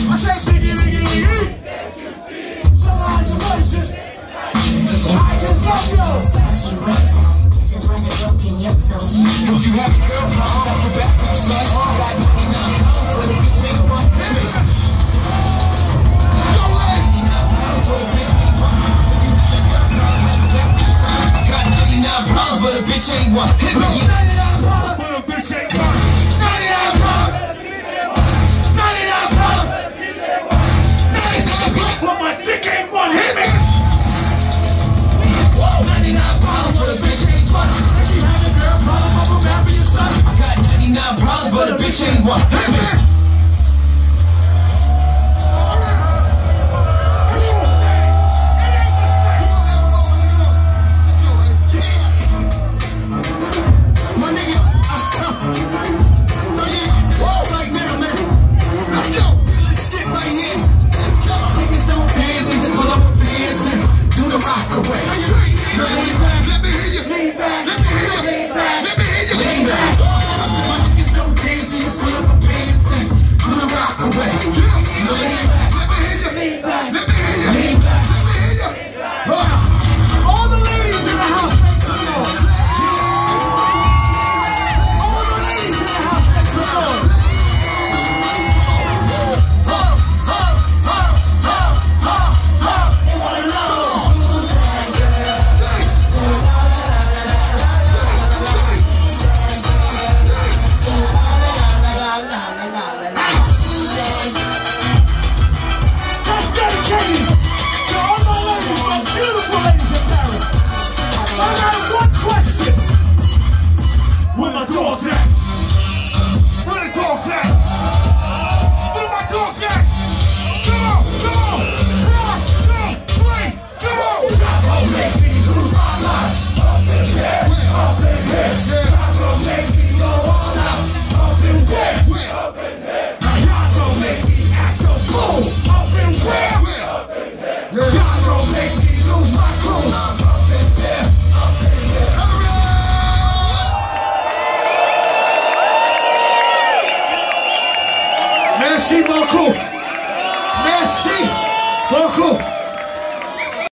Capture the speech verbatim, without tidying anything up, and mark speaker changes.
Speaker 1: I say Biggie, Biggie, Biggie. Congratulations. I just love you.
Speaker 2: This is when it broke in your soul.
Speaker 3: Don't you have a girl problem? Off the back of the sun. Got ninety-nine pounds for the bitch ain't one penny. Got ninety-nine pounds, but a bitch ain't one.